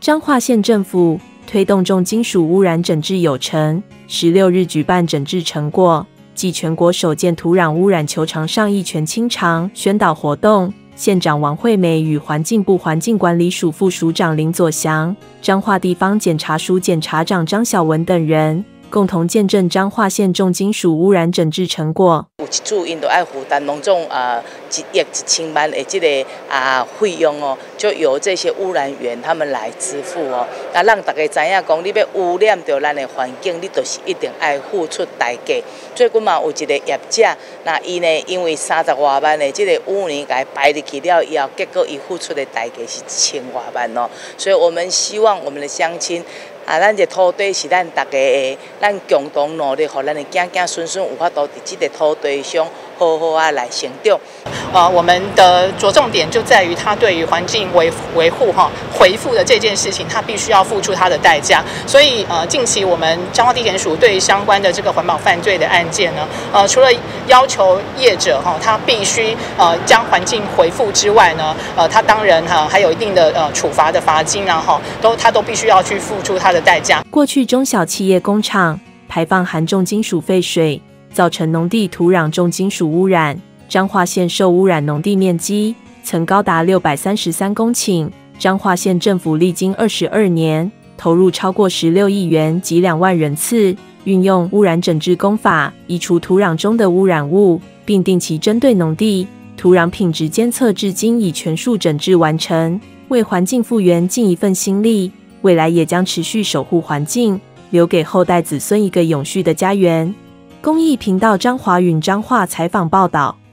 彰化县政府推动重金属污染整治有成，16日举办整治成果暨全国首件土壤污染球场上一全清偿宣导活动。县长王惠美与环境部环境管理署副署长林佐祥、彰化地方检察署检察长张晓文等人共同见证彰化县重金属污染整治成果。 有一处因就要负担农种1亿1000万的这个费用哦，就由这些污染源他们来支付哦。那让大家知影讲，你要污染到咱的环境，你就是一定要付出代价。最近嘛有一个业者，那伊呢因为30多万的这个污泥给排入去了以后，结果伊付出的代价是1000多万哦。所以我们希望我们的乡亲。咱这土地是咱大家的，咱共同努力，让咱的子子孙孙有法度伫这个土地上好好来成长。 我们的着重点就在于它对于环境维护回复的这件事情，它必须要付出它的代价。所以近期我们彰化地检署对相关的这个环保犯罪的案件呢，除了要求业者他必须将环境回复之外呢，他当然还有一定的处罚的罚金他都必须要去付出它的代价。 过去中小企业工厂排放含重金属废水，造成农地土壤重金属污染。彰化县受污染农地面积曾高达633公顷，彰化县政府历经22年，投入超过16亿元及2万人次，运用污染整治工法，移除土壤中的污染物，并定期针对农地土壤品质监测，至今已全数整治完成，为环境复原尽一份心力。未来也将持续守护环境，留给后代子孙一个永续的家园。公益频道张华允彰化采访报道。